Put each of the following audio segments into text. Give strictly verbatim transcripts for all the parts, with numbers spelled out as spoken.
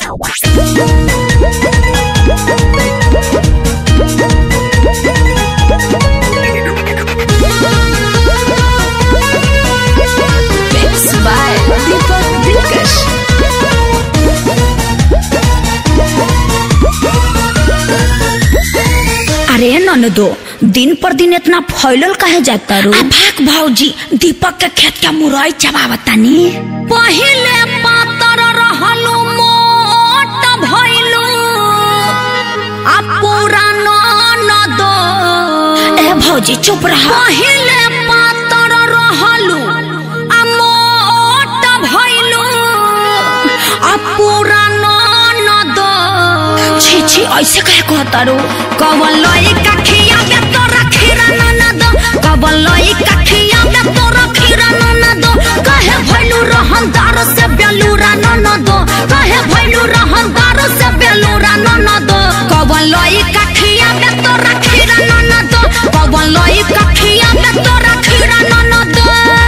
अरे ननदो दिन पर दिन इतना फैलल कहे जाता रो? भाग भौजी, दीपक के खेत के मुरई चबावतानी। पहिले पातर रहलू मोट भइलू आ पूरा ननदो। ए भौजी चुप रह। पहिले पातर रहलू आ मोट भइलू आ पूरा ननदो। छी छी ऐसे कहे कहता रो? कवलई कखिया में तोरा खीरा ननदो, कवलई कखिया में तोरा खीरा ननदो। कहे भइलू रहनदार से बेलूरा ननदो, कहे भइलू रहनदार से बेलूरा ननदो। कवलई कखिया में तोरा खीरा ननदो, कवलई कखिया में तोरा खीरा ननदो।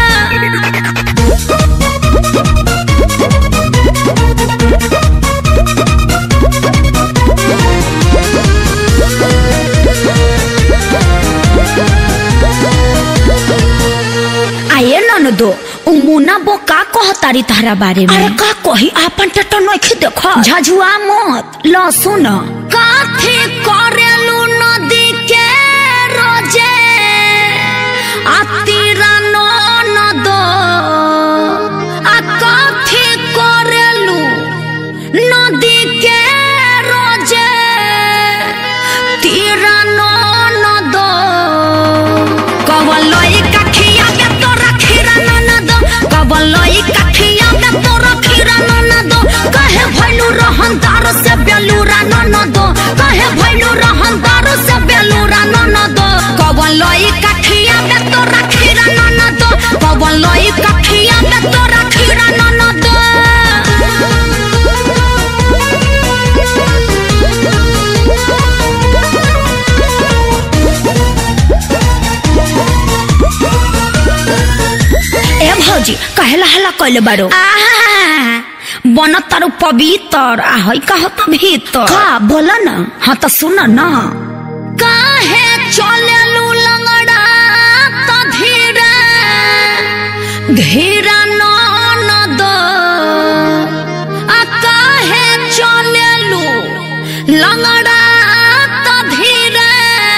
दो मुना बो का कहतारी तारा बारे में? अरे का कही आपन टेटो नइखे देखो। झझुआ मत ल सुन। काथी करेलू नदी के रोजे आ तीरा ननदो। आ काथी करेलू नदी के रोजे तीरा ननदो। कवलई कखिया में तोरा खीरा ननदो, कवलई कखिया में तोरा खीरा ननदो। कहे भइलू रहनदार से बेलूरा ननदो, कहे भइलू रहनदार से बेलूरा ननदो। कवलई कखिया में तोरा खीरा ननदो, कवलई कखिया में तोरा खीरा ननदो। ए भौजी कहला हला कइले बारो? बन तारू पवित्र आ हई कहत भीतर का बोला ना। हाँ तो सुन ना। काहे चलेलू लंगड़ा त धीरे धीरा ननदो। आ काहे चलेलू लंगड़ा त धीरे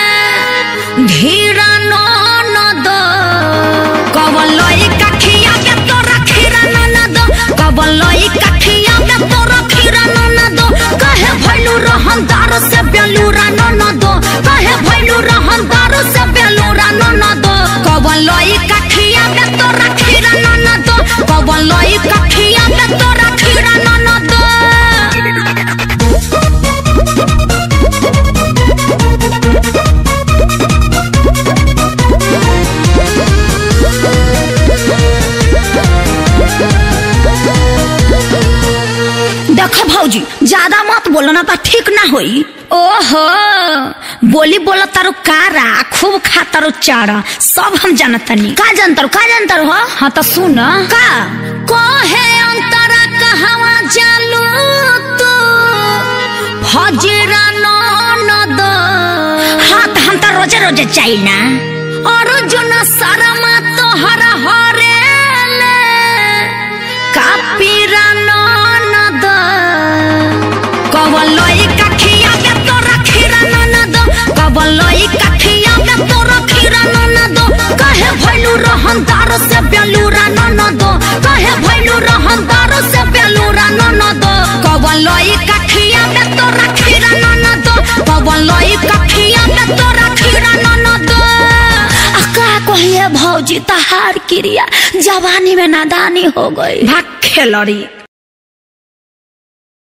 धीरा ननदो। कवलई कखिया में तोरा खीरा ननदो, कवलई कखिया में तोरा खीरा ननदो। कहे भइलू रहनदार से बेलूरा ननदो, कहे भइलू रहनदार से बेलूरा ननदो। कवलई कखिया में तोरा खीरा ननदो, कवलई कखिया में तोरा खीरा ननदो। देखो भौजी ज्यादा मत बोलो ना तो ठीक ना होई। ओहो बोली बोला तारो कारा खूब खा तारो चारा सब हम जानतनी। का जानतारो का जानतारो हो? हाँ तो सुन का। कहे अंतरा कहवा जालू तू फजरा ननदो। हाँ तो हम तो रोजे रोजे चाहिए ना। अर्जुन शर्मा तोहर हरेले कापीरा ननदो। कवलई कखिया में तोरा खीरा ननदो, कवलई कखिया में तोरा खीरा ननदो। कहे भइलू रहनदार से बेलूरा ननदो, कहे भइलू रहनदार से बेलूरा ननदो। कवलई कखिया में तोरा खीरा ननदो, कवलई कखिया में तोरा खीरा ननदो। का कहिए भौजी तहार क्रिया जवानी में नादानी हो गई। भाग खेलड़ी।